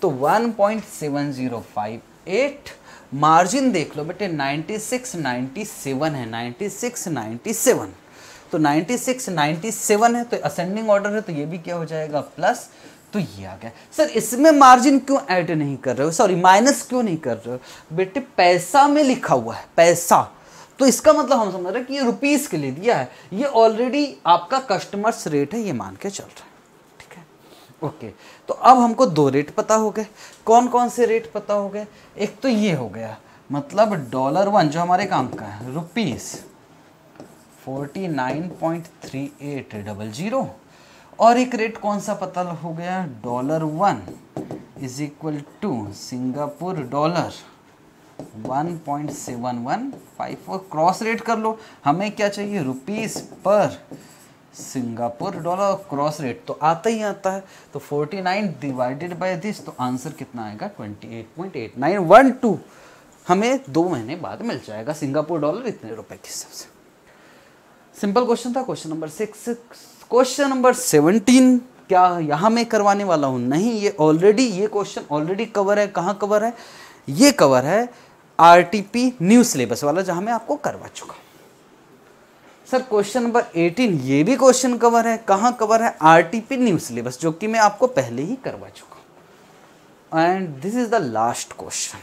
Speaker 1: तो one point seven zero five eight. Margin देख लो बेटे नाइन्टी सिक्स नाइन्टी सेवन है, नाइन्टी सिक्स नाइन्टी सेवन, तो नाइन्टी सिक्स नाइन्टी सेवन है तो असेंडिंग ऑर्डर है, तो ये भी क्या हो जाएगा प्लस, तो ये आ गया। सर इसमें मार्जिन क्यों ऐड नहीं कर रहे हो, सॉरी माइनस क्यों नहीं कर रहे हो बेटे, पैसा में लिखा हुआ है पैसा, तो इसका मतलब हम समझ रहे हैं कि ये रुपीस के लिए दिया है, ये ऑलरेडी आपका कस्टमर्स रेट है, ये मान के चल रहा है, ठीक है ओके। तो अब हमको दो रेट पता हो गए, कौन कौन से रेट पता हो गए, एक तो ये हो गया मतलब डॉलर वन जो हमारे काम का है rupees forty nine point three eight double zero, और एक रेट कौन सा पता हो गया, dollar one is equal to Singapore dollar one point seven one five four. Cross rate कर लो, हमें क्या चाहिए रुपीस पर सिंगापुर डॉलर, क्रॉस रेट तो आता ही आता है, तो forty nine divided by this, तो आंसर कितना आएगा twenty eight point eight nine one two, हमें दो महीने बाद मिल जाएगा सिंगापुर डॉलर इतने रुपए के हिसाब से। सिंपल क्वेश्चन था question number six. Question number seventeen क्या यहाँ मैं करवाने वाला हूँ, नहीं, ये ऑलरेडी ये क्वेश्चन ऑलरेडी कवर है, कहाँ कवर है, ये कवर है आरटीपी न्यू सिलेबस वाला जहाँ मैं आपको करवा चुका। सर क्वेश्चन नंबर एटीन ये भी क्वेश्चन कवर है, कहाँ कवर है, आरटीपी न्यू सिलेबस जो कि मैं आपको पहले ही करवा चुका। And this is the last question.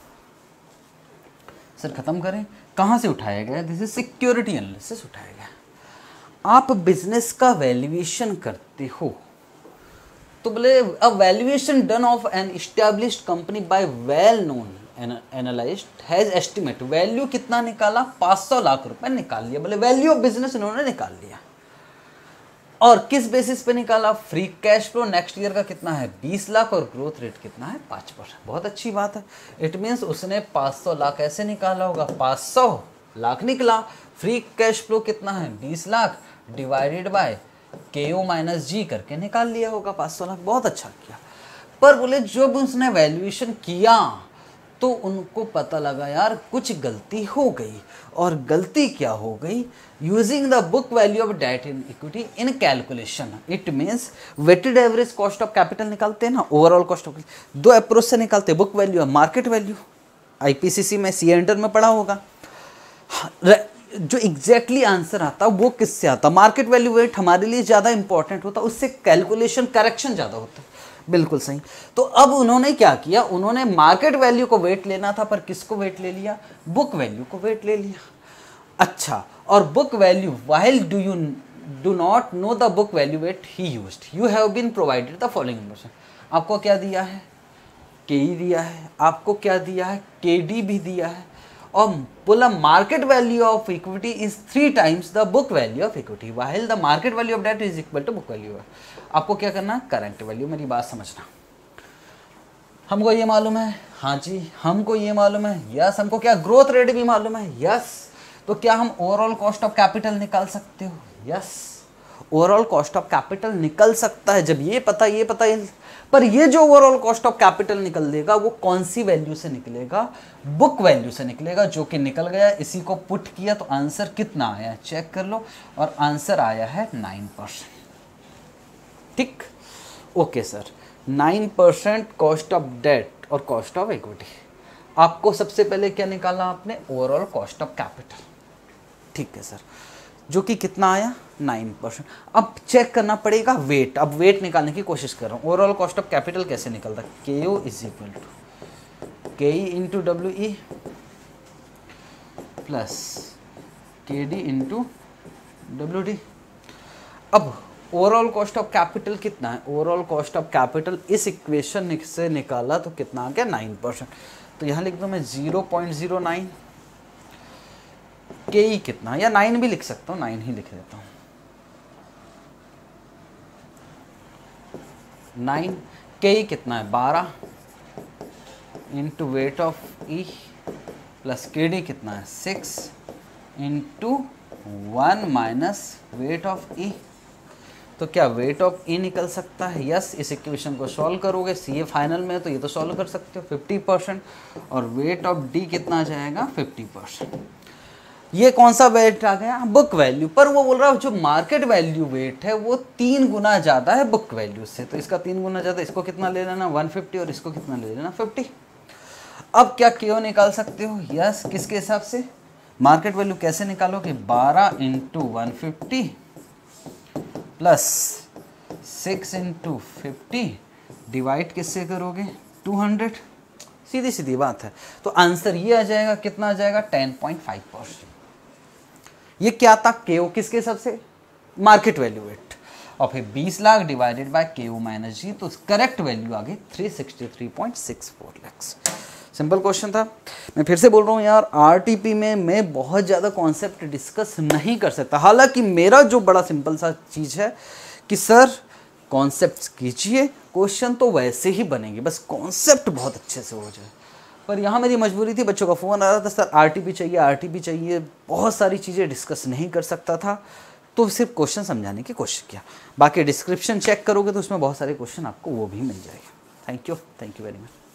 Speaker 1: Sir खत्म करें, कहाँ से उठाया गया, दिस इज सिक्योरिटी एनालिसिस उठाया गया। आप बिजनेस का वैल्यूएशन करते हो तो बोले a valuation done of an established company by well known analyst has estimate, value कितना निकाला, पाँच सौ लाख रुपए निकाल लिया, बोले वैल्यू ऑफ बिजनेस इन्होंने निकाल लिया। और किस बेसिस पे निकाला, free cash flow next year का कितना है बीस लाख और ग्रोथ रेट कितना है पाँच परसेंट। बहुत अच्छी बात है, इट मीन्स उसने पाँच सौ लाख ऐसे निकाला होगा, पाँच सौ लाख निकला, फ्री कैश फ्लो कितना है बीस लाख डिवाइडेड बाय के ओ माइनस जी करके निकाल लिया होगा पाँच सौ लाख। बहुत अच्छा किया, पर बोले जब उसने वैल्यूएशन किया तो उनको पता लगा यार कुछ गलती हो गई, और गलती क्या हो गई, using the book value of debt in equity in calculation, it means weighted average cost of capital निकालते हैं ना, ओवरऑल कॉस्ट ऑफ, दो अप्रोच से निकालते हैं, बुक वैल्यू और मार्केट वैल्यू, आईपीसीसी में सी एंटर में पढ़ा होगा। जो एग्जैक्टली आंसर आता वो किससे आता, मार्केट वैल्यू वेट हमारे लिए ज़्यादा इंपॉर्टेंट होता, उससे कैलकुलेशन करेक्शन ज़्यादा होता है। बिल्कुल सही। तो अब उन्होंने क्या किया, उन्होंने मार्केट वैल्यू को वेट लेना था, पर किसको वेट ले लिया, बुक वैल्यू को वेट ले लिया। अच्छा, और book value while do you do not know the book value weight ही used, you have been provided the following information. आपको क्या दिया है, के ई दिया है, आपको क्या दिया है, के डी भी दिया है, और बोला market value of equity is three times the book value of equity while the market value of debt is equal to book value. आपको क्या करना है, करंट वैल्यू, मेरी बात समझना। हमको ये मालूम है, हाँ जी हमको ये मालूम है, यस। हमको क्या ग्रोथ रेट भी मालूम है, यस। तो क्या हम ओवरऑल कॉस्ट ऑफ कैपिटल निकाल सकते हो, yes. Overall cost of capital निकल सकता है जब ये पता ये पता ये, पर ये जो ओवरऑल कॉस्ट ऑफ कैपिटल निकल देगा वो कौन सी वैल्यू से निकलेगा, बुक वैल्यू से निकलेगा, जो कि निकल गया। इसी को पुट किया तो आंसर कितना आया चेक कर लो, और आंसर आया है नाइन परसेंट। ठीक, okay sir, nine percent cost of debt और कॉस्ट ऑफ इक्विटी। आपको सबसे पहले क्या निकाला आपने, ओवरऑल कॉस्ट ऑफ कैपिटल, ठीक है सर, जो कि कितना आया नाइन परसेंट। अब चेक करना पड़ेगा वेट, अब वेट निकालने की कोशिश कर रहा हूँ। ओवरऑल कॉस्ट ऑफ कैपिटल कैसे निकलता है, के ओ is equal to K E into W E plus K D into W D. अब ओवरऑल कॉस्ट ऑफ कैपिटल कितना है, ओवरऑल कॉस्ट ऑफ कैपिटल इस इक्वेशन से निकाला तो कितना आ गया नाइन परसेंट। तो यहाँ लिख दो मैं जीरो पॉइंट जीरो नाइन, के ई कितना, या नाइन भी लिख सकता हूँ, नाइन ही लिख देता हूँ। नाइन, के ई कितना है बारह into weight of E plus K D कितना है six into one minus weight of E. तो क्या वेट ऑफ ई निकल सकता है, यस। इस इक्वेशन को सॉल्व करोगे, सी ए फाइनल में तो ये तो सॉल्व कर सकते हो, फिफ्टी परसेंट, और वेट ऑफ डी कितना आ जाएगा फिफ्टी परसेंट। ये कौन सा वेट आ गया, बुक वैल्यू, पर वो बोल रहा है जो मार्केट वैल्यू वेट है वो तीन गुना ज़्यादा है बुक वैल्यू से, तो इसका तीन गुना ज़्यादा, इसको कितना ले लेना वन फिफ्टी और इसको कितना ले लेना फिफ्टी। अब क्या क्यों निकाल सकते हो, यस किसके हिसाब से, मार्केट वैल्यू कैसे निकालोगे, बारह into one fifty plus six into fifty divide किससे करोगे, टू हंड्रेड, सीधी सीधी बात है। तो आंसर ये आ जाएगा, कितना आ जाएगा, टेन पॉइंट फाइव परसेंट। ये क्या था, केओ किसके हिसाब से, मार्केट वैल्यू वेट, और फिर बीस lakh divided by KO minus G, तो करेक्ट वैल्यू आ गई three sixty three point six four lakhs. Simple question था। मैं फिर से बोल रहा हूँ यार, आरटीपी में मैं बहुत ज़्यादा कॉन्सेप्ट डिस्कस नहीं कर सकता, हालांकि मेरा जो बड़ा सिंपल सा चीज़ है कि सर कॉन्सेप्ट कीजिए, क्वेश्चन तो वैसे ही बनेंगे, बस कॉन्सेप्ट बहुत अच्छे से हो जाए। पर यहाँ मेरी मजबूरी थी, बच्चों का फ़ोन आ रहा था, सर आरटीपी चाहिए आरटीपी चाहिए, बहुत सारी चीज़ें डिस्कस नहीं कर सकता था, तो सिर्फ क्वेश्चन समझाने की कोशिश किया। बाकी डिस्क्रिप्शन चेक करोगे तो उसमें बहुत सारे क्वेश्चन आपको वो भी मिल जाएगा। Thank you, thank you very much.